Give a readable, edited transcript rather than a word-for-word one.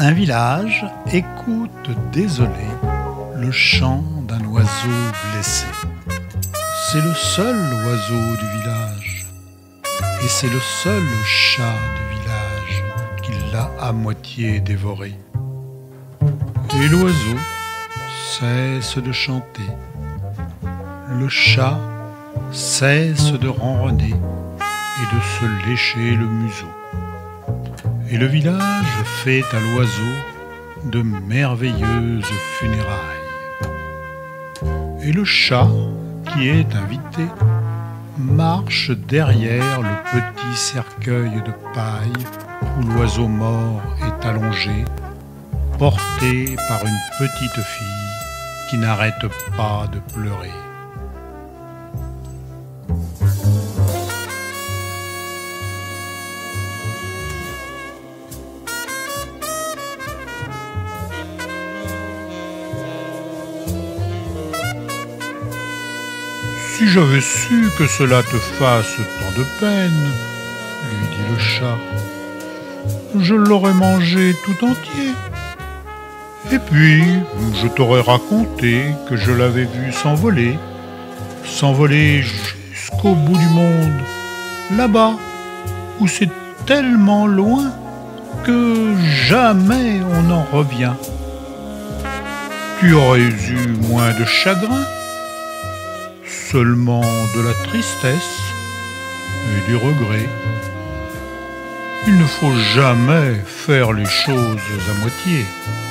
Un village écoute désolé le chant d'un oiseau blessé. C'est le seul oiseau du village, et c'est le seul chat du village qui l'a à moitié dévoré. Et l'oiseau cesse de chanter, le chat cesse de ronronner et de se lécher le museau. Et le village fait à l'oiseau de merveilleuses funérailles. Et le chat, qui est invité, marche derrière le petit cercueil de paille où l'oiseau mort est allongé, porté par une petite fille qui n'arrête pas de pleurer. « Si j'avais su que cela te fasse tant de peine, lui dit le chat, je l'aurais mangé tout entier. Et puis, je t'aurais raconté que je l'avais vu s'envoler jusqu'au bout du monde, là-bas, où c'est tellement loin que jamais on n'en revient. Tu aurais eu moins de chagrin, seulement de la tristesse et du regret. Il ne faut jamais faire les choses à moitié.